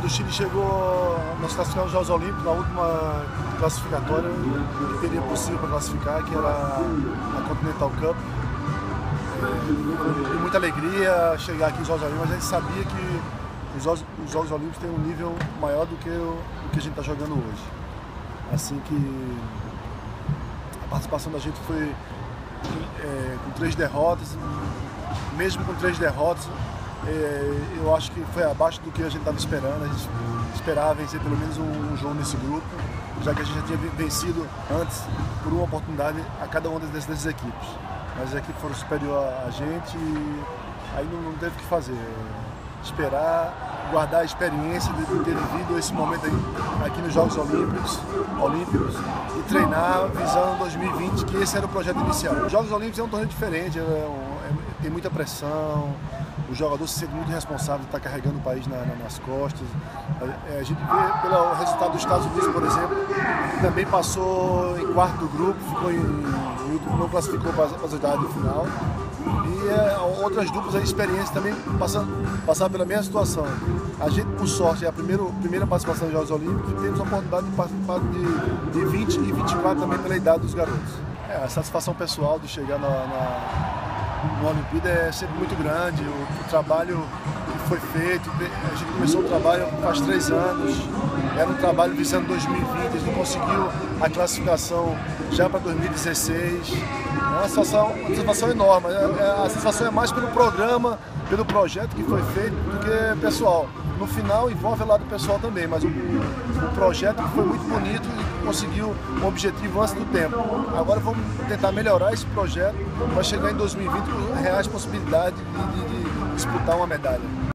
quando o Chile chegou, nós classificamos os Jogos Olímpicos, na última classificatória que teria possível para classificar, que era a Continental Cup. Com muita alegria chegar aqui nos Jogos Olímpicos, mas a gente sabia que os Jogos Olímpicos têm um nível maior do que o que a gente está jogando hoje. Assim que a participação da gente foi com 3 derrotas, mesmo com 3 derrotas, eu acho que foi abaixo do que a gente estava esperando. A gente esperava vencer pelo menos um jogo nesse grupo, já que a gente já tinha vencido antes por uma oportunidade a cada uma dessas equipes. Mas as equipes foram superior a gente e aí não teve o que fazer. Esperar, guardar a experiência de ter vivido esse momento aqui nos Jogos Olímpicos e treinar visando 2020, que esse era o projeto inicial. Os Jogos Olímpicos é um torneio diferente, tem muita pressão, o jogador se sente muito responsável de estar carregando o país nas costas. A gente vê pelo resultado dos Estados Unidos, por exemplo, que também passou em quarto do grupo, não classificou para as oitavas de final. E outras duplas, a experiência também passaram pela mesma situação. A gente, por sorte, é a primeira participação nos Jogos Olímpicos e temos a oportunidade de participar de 20 e 24 também pela idade dos garotos. A satisfação pessoal de chegar numa Olimpíada é sempre muito grande. O trabalho que foi feito, a gente começou o trabalho faz 3 anos, era um trabalho visando 2020, a gente conseguiu a classificação já para 2016. É uma satisfação enorme. A satisfação é mais pelo programa, pelo projeto que foi feito, do que pessoal. No final envolve o lado pessoal também, mas o projeto foi muito bonito e conseguiu um objetivo antes do tempo. Agora vamos tentar melhorar esse projeto para chegar em 2020 com reais possibilidades de disputar uma medalha.